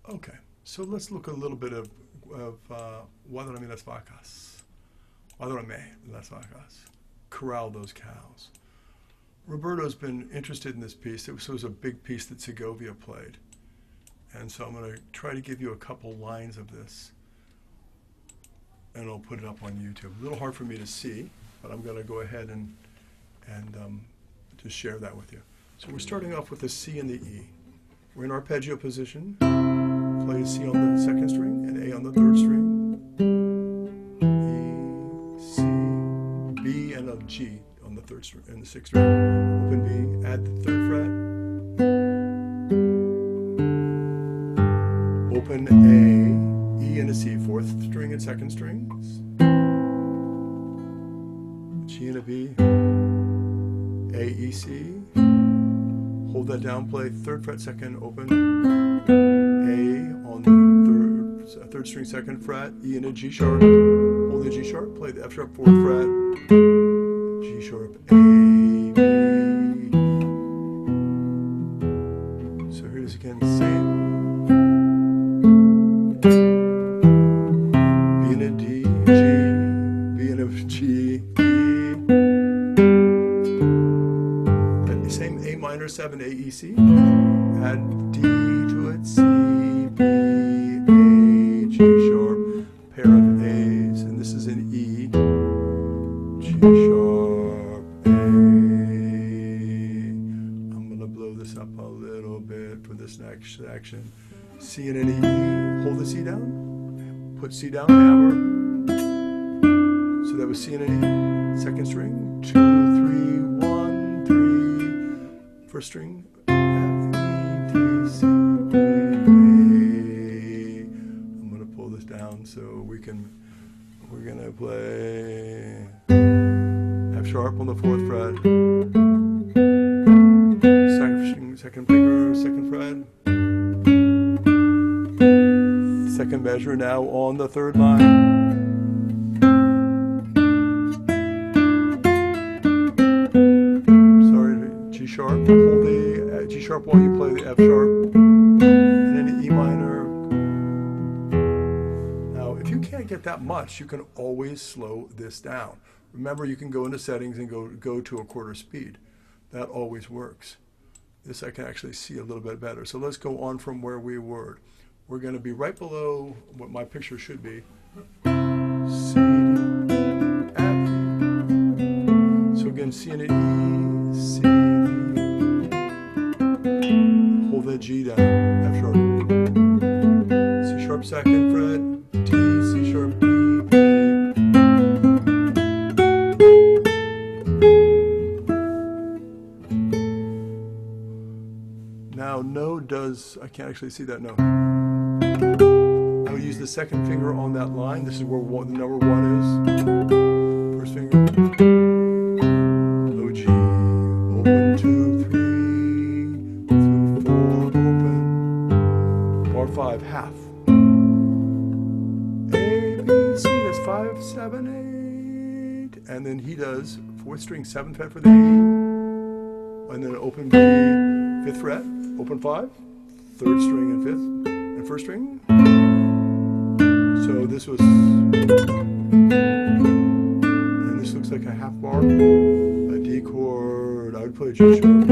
Okay, so let's look a little bit of Guardame las vacas. Guardame las vacas. Corral those cows. Roberto's been interested in this piece. It was a big piece that Segovia played. And so I'm going to try to give you a couple lines of this. And I'll put it up on YouTube. A little hard for me to see, but I'm going to go ahead and just share that with you. So we're starting off with the C and the E. We're in arpeggio position. Play C on the second string and A on the third string. E, C, B, and a G on the third string and the sixth string. Open B, add the third fret. Open A, E and a C, fourth string and second strings. G and a B, A, E, C. Hold that down, play third fret, second, open, A on the third string, second fret, E and a G sharp, hold the G sharp, play the F sharp, fourth fret, G sharp, A, B. So here it is again, same. B and a D, G, B and a G, same A minor 7, A, E, C, add D to it, C, B, A, G sharp, pair of A's, and this is in E, G sharp, A. I'm going to blow this up a little bit for this next section. C and an E, hold the C down, put C down, hammer. So that was C and an E, second string, 2, 3, 1, 3. First string, F, E, D, C, B, A. I'm going to pull this down so we're going to play F sharp on the fourth fret, second finger, second fret, second measure now on the third line. G sharp, hold the G sharp while you play the F sharp, and then the E minor. Now, if you can't get that much, you can always slow this down. Remember, you can go into settings and go to a quarter speed. That always works. This I can actually see a little bit better. So let's go on from where we were. We're going to be right below what my picture should be. C, D, F. So again, C and an E, C. Hold that G down, F sharp, C sharp second fret, D, C sharp, B, B. Now no does, I can't actually see that no. I would use the second finger on that line. This is where the number 1 is. First finger, low G, open 2, 3. 5, half. A, B, C, that's 5, 7, 8. And then he does fourth string, 7th fret for the E. And then open B, 5th fret, open 5, third string and 5th, and first string. So this was, and this looks like a half bar, a D chord. I would play G sharp.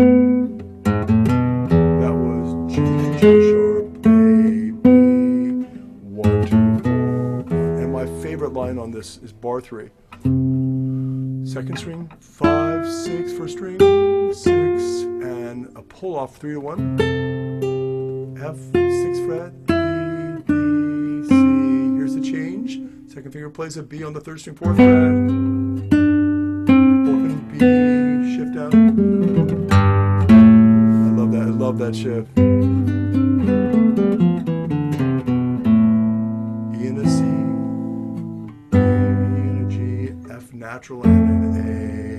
That was G, G sharp. Line on this is bar 3. Second string, 5, 6, first string, 6, and a pull off 3 to 1. F, 6th fret, B, D, C. Here's the change. Second finger plays a B on the third string, 4th fret. Open B, shift down. I love that shift. Natural and an A.